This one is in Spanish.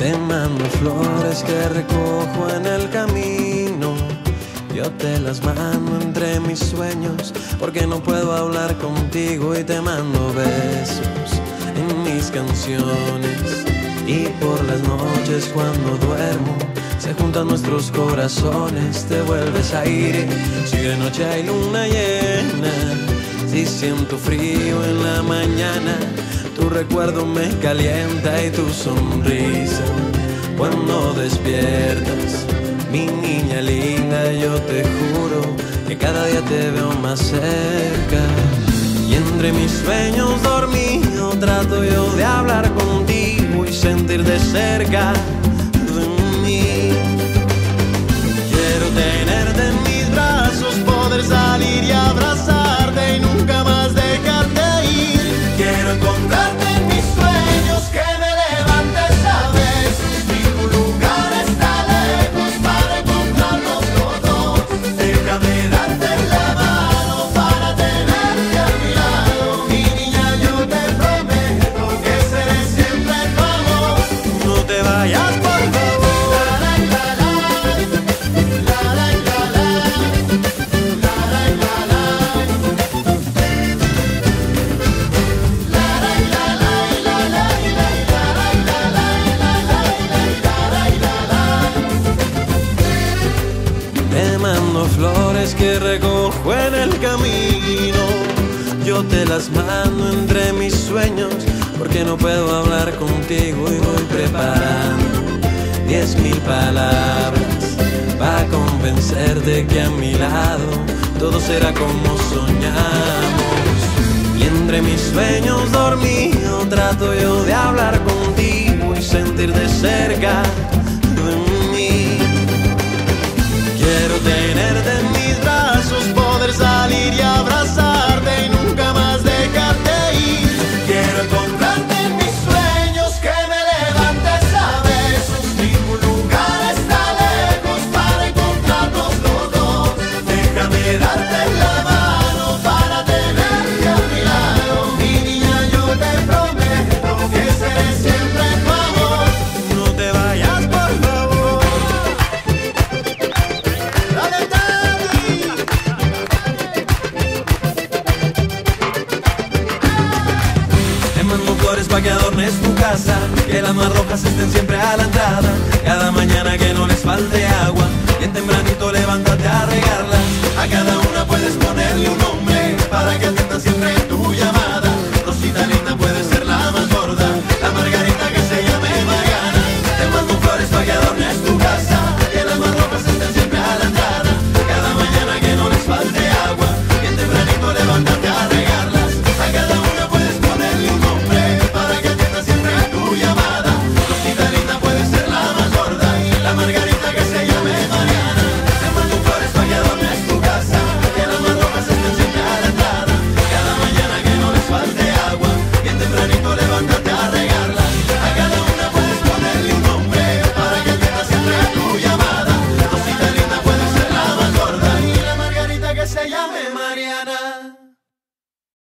Te mando flores que recojo en el camino. Yo te las mando entre mis sueños, porque no puedo hablar contigo, y te mando besos en mis canciones. Y por las noches cuando duermo se juntan nuestros corazones. Te vuelves a ir si de noche hay luna llena. Si siento frío en la mañana, tu recuerdo me calienta, y tu sonrisa cuando despiertas. Mi niña linda, yo te juro que cada día te veo más cerca. Y entre mis sueños dormido trato yo de hablar contigo y sentir de cerca de mí. Quiero tenerte en mis brazos, poder salir y abrazarte y nunca más dejarte ir. Quiero encontrarte en mis sueños, que me levantes a veces. Ningún lugar está lejos para encontrarnos los dos. Déjame darte la mano para tenerte a mi lado. Mi niña, yo te prometo que seré siempre tu amor. No te vayas, por favor. Te mando flores que recojo en el camino. Yo te las mando entre mis sueños, porque no puedo hablar contigo, y voy preparando 10.000 palabras para convencerte que a mi lado todo será como soñamos. Y entre mis sueños dormido trato yo de hablar contigo y sentir de cerca de mí. Quiero tenerte en mis brazos, poder salir y abrazarte y nunca más dejarte ir. Quiero encontrarte en mis sueños, que me levantes a besos. Ningún lugar está lejos para encontrarnos los dos. Déjame darte la mano para tenerte a mi lado. Mi niña, yo te prometo que seré siempre tu amor. No te vayas, por favor. Te mando flores pa' que adornes tu casa, que las más rojas estén siempre a la entrada. Cada mañana que no les falte agua,